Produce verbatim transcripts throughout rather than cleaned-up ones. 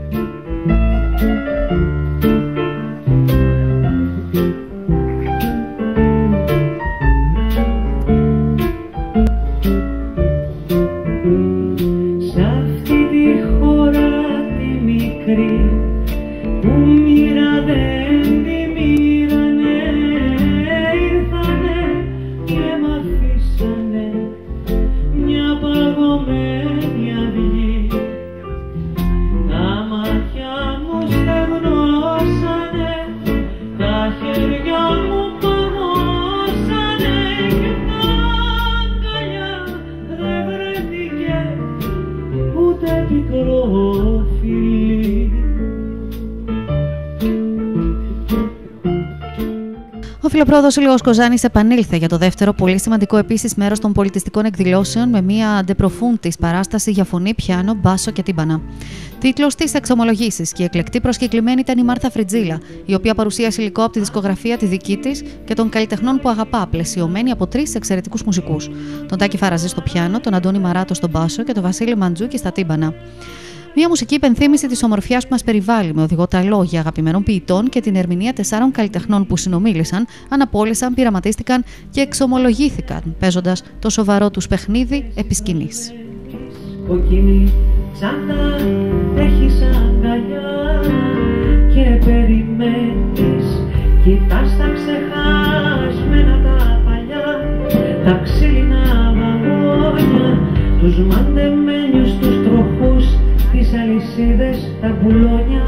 Ο φιλοπρόοδος Σύλλογος Κοζάνης επανήλθε για το δεύτερο, πολύ σημαντικό επίσης μέρος των πολιτιστικών εκδηλώσεων, με μια αντεπροφούντης παράσταση για φωνή, πιάνο, μπάσο και τύμπανα. Τίτλος της εξομολογήσης και η εκλεκτή προσκεκλημένη ήταν η Μάρθα Φριτζίλα, η οποία παρουσίασε υλικό από τη δισκογραφία τη δική της και των καλλιτεχνών που αγαπά, πλαισιωμένη από τρεις εξαιρετικούς μουσικούς: τον Τάκη Φαραζή στο πιάνο, τον Αντώνη Μαράτο στο μπάσο και τον Βασίλη Μαντζούκη στα τύμπανα. Μια μουσική υπενθύμηση της ομορφιάς που μας περιβάλλει, με οδηγό τα λόγια αγαπημένων ποιητών και την ερμηνεία τεσσάρων καλλιτεχνών που συνομίλησαν, αναπόλυσαν, πειραματίστηκαν και εξομολογήθηκαν, παίζοντας το σοβαρό τους παιχνίδι επί σκηνής. Κοκκίνη τσάντα έχεις αγκαλιά και περιμένεις, κοιτάς τα ξεχάσμενα τα παλιά, τα ξύλινα βαγόνια, τους μαντεμένιους τους τροχούς, τις αλυσίδες, τα μπουλόνια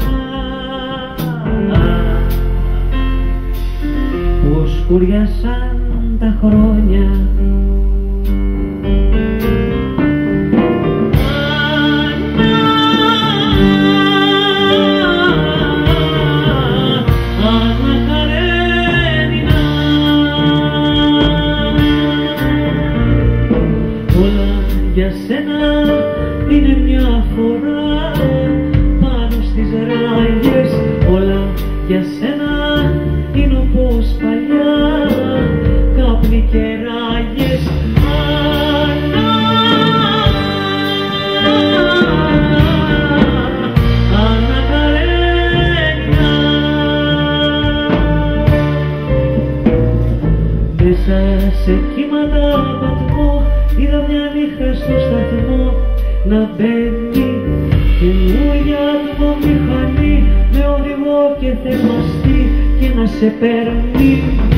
που σκουριάσαν τα χρόνια. Για σένα είναι μια φορά πάνω στις ράγες, όλα για σένα είναι όπως παλιά, καπνί και ράγες. Ανά, Ανά Καρένινα. Μέσα σε κύματα βαθμό είδα μια νύχτα στο σταθμό να μπαίνει καινούρια ατμομηχανή με οδηγό και θερμαστή και να σε παίρνει